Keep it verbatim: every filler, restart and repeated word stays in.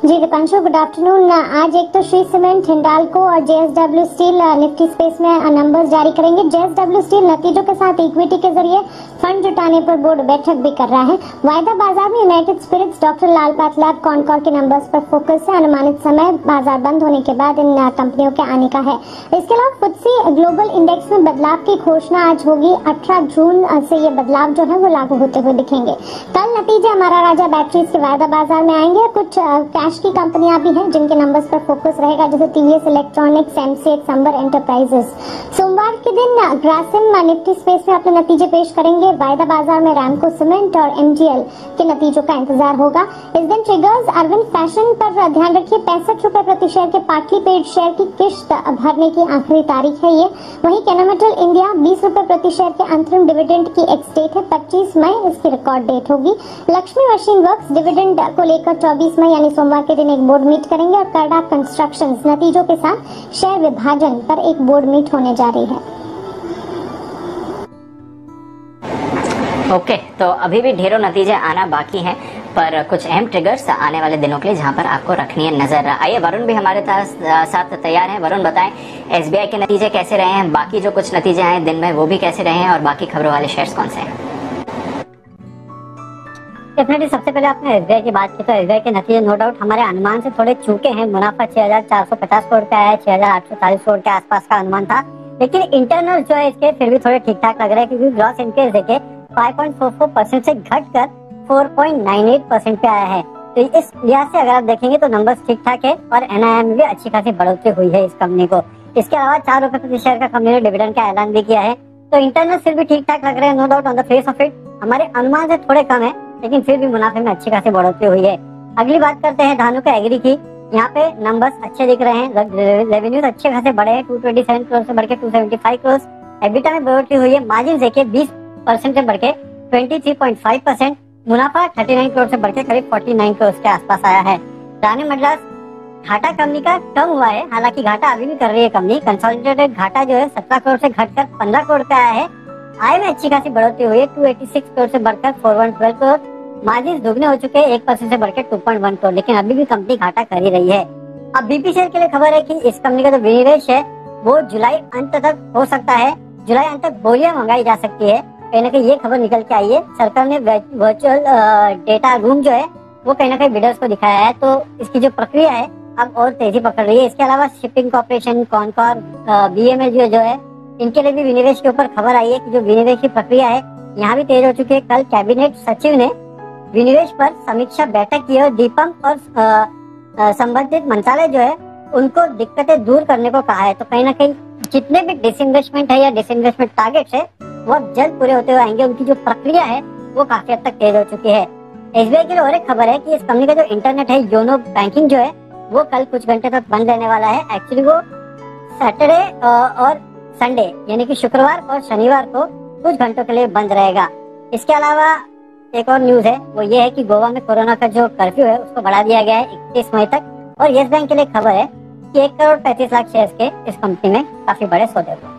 जी Deepanshu, good afternoon. आज एक तो श्री सीमेंट, हिंडाल्को और जेएसडब्ल्यू स्टील निफ्टी स्पेस में नंबर्स जारी करेंगे। जेएसडब्ल्यू स्टील नतीजों के साथ इक्विटी के जरिए फंड जुटाने पर बोर्ड बैठक भी कर रहा है। वायदा बाजार में United Spirits, doctor Lal PathLabs, Concor के नंबर्स पर फोकस है। अनुमानित समय बाजार बंद होने के बाद इन कंपनियों के आने का है। इसके अलावा फुत्सी ग्लोबल इंडेक्स में बदलाव की घोषणा आज होगी। अठारह जून से ये बदलाव जो है वो लागू होते हुए दिखेंगे। कल नतीजे हमारा राजा बैटरीज के वायदा बाजार में आएंगे। कुछ कैश की कंपनियां भी हैं जिनके नंबर्स पर फोकस रहेगा, जैसे TVS electronics, MCX, Amber Enterprises. सोमवार के दिन ग्रासिम निफ्टी स्पेस में अपने नतीजे पेश करेंगे। वायदा बाजार में रैमको सीमेंट और एमजीएल के नतीजों का इंतजार होगा। इस दिन ट्रिगर्स अरविंद फैशन पर ध्यान रखिए। पैंसठ रुपए प्रति शेयर के पार्टली पेड शेयर की किश्त भरने की आखिरी तारीख है ये। वहीं केनामेटल इंडिया बीस रुपए प्रति शेयर के अंतरिम डिविडेंड की एक्स डेट है, पच्चीस मई इसकी रिकॉर्ड डेट होगी। लक्ष्मी मशीन वर्क्स डिविडेंड को लेकर चौबीस मई यानी सोमवार के दिन एक बोर्ड मीट करेंगे और करडा कंस्ट्रक्शंस नतीजों के साथ शेयर विभाजन पर एक बोर्ड मीट होने जा रही है। ओके okay, तो अभी भी ढेरों नतीजे आना बाकी हैं, पर कुछ अहम ट्रिगर्स आने वाले दिनों के लिए जहां पर आपको रखनी है नजर। आइए वरुण भी हमारे साथ तैयार हैं। वरुण बताएं, एसबीआई के नतीजे कैसे रहे हैं, बाकी जो कुछ नतीजे आए दिन में वो भी कैसे रहे हैं, और बाकी खबरों वाले शेयर्स कौन से हैं? डेफिनेटली सबसे पहले आपने एसबीआई की बात की तो एसबीआई के नतीजे नो डाउट हमारे अनुमान से थोड़े चूके हैं। मुनाफा छह हजार चार सौ पचास करोड़ का है, छह हजार आठ सौ चालीस करोड़ के आसपास का अनुमान था, लेकिन इंटरनल जो है इसके फिर भी थोड़े ठीक ठाक लग रहे हैं, क्योंकि ग्रॉस एनपीएस देखे पाँच पॉइंट चार चार परसेंट से घटकर चार पॉइंट नौ आठ परसेंट पे आया है। तो इस लिहाज से अगर आप देखेंगे तो नंबर्स ठीक ठाक है और एनआईएम में भी अच्छी खासी बढ़ोतरी हुई है इस कंपनी को। इसके अलावा चार रुपए प्रति शेयर का कंपनी ने डिविडेंड का ऐलान भी किया है। तो इंटरनल फिर भी ठीक ठाक लग रहे हैं, no doubt on the face of it हमारे अनुमान से थोड़े कम है, लेकिन फिर भी मुनाफे में अच्छी खासी बढ़ोतरी हुई है। अगली बात करते हैं धानुका एग्री की। यहाँ पे नंबर्स अच्छे दिख रहे हैं, रेवेन्यूज अच्छे खासे बढ़े हैं, दो सौ सत्ताईस करोड़ से बढ़ के दो सौ पचहत्तर करोड़। एबिटा में बढ़ोतरी हुई है। मार्जिन देखिए बीस परसेंट से बढ़ के तेईस पॉइंट पाँच परसेंट। मुनाफा उनतालीस करोड़ से बढ़ के करीब उनचास करोड़ के आसपास आया है। रानी मद्रास घाटा कंपनी का कम हुआ है, हालांकि घाटा अभी भी कर रही है कंपनी। कंसोलिडेटेड घाटा जो है सत्रह करोड़ से घटकर पंद्रह करोड़ पे आया है। आय में अच्छी खासी बढ़ोतरी हुई है, दो सौ छियासी करोड़ से बढ़कर चार सौ बारह करोड़। मार्जिन दुगने हो चुके हैं, एक परसेंट से बढ़कर दो पॉइंट एक करोड़, लेकिन अभी भी कंपनी घाटा कर ही रही है। अब बीपी शेयर के लिए खबर है कि इस कंपनी का जो विनिवेश है वो जुलाई अंत तक हो सकता है। जुलाई अंत तक बोलियां मंगाई जा सकती है, कहीं ना कहीं ये खबर निकल के आई है। सरकार ने वर्चुअल डेटा रूम जो है वो कहीं ना कहीं बिडर्स को दिखाया है, तो इसकी जो प्रक्रिया है अब और तेजी पकड़ रही है। इसके अलावा शिपिंग कॉर्पोरेशन, कॉनकॉर, बीएमएल जो जो है इनके लिए भी विनिवेश के ऊपर खबर आई है कि जो विनिवेश की प्रक्रिया है यहाँ भी तेज हो चुकी है। कल कैबिनेट सचिव ने विनिवेश पर समीक्षा बैठक की और दीपम और संबंधित मंत्रालय जो है उनको दिक्कतें दूर करने को कहा है। तो कहीं ना कहीं जितने भी डिसइन्वेस्टमेंट है या डिसइन्वेस्टमेंट टारगेट्स है वो अब जल्द पूरे होते हुए आएंगे। उनकी जो प्रक्रिया है वो काफी हद तक तेज हो चुकी है। एसबीआई के लिए और एक खबर है कि इस कंपनी का जो इंटरनेट है, योनो बैंकिंग जो है वो कल कुछ घंटे तक बंद रहने वाला है। एक्चुअली वो सैटरडे और संडे यानी कि शुक्रवार और शनिवार को कुछ घंटों के लिए बंद रहेगा। इसके अलावा एक और न्यूज है, वो ये है कि गोवा में कोरोना का जो कर्फ्यू है उसको बढ़ा दिया गया है इकतीस मई तक। और येस बैंक के लिए खबर है कि एक करोड़ पैंतीस लाख शेयर्स के इस कंपनी में काफी बड़े सौदे हुए।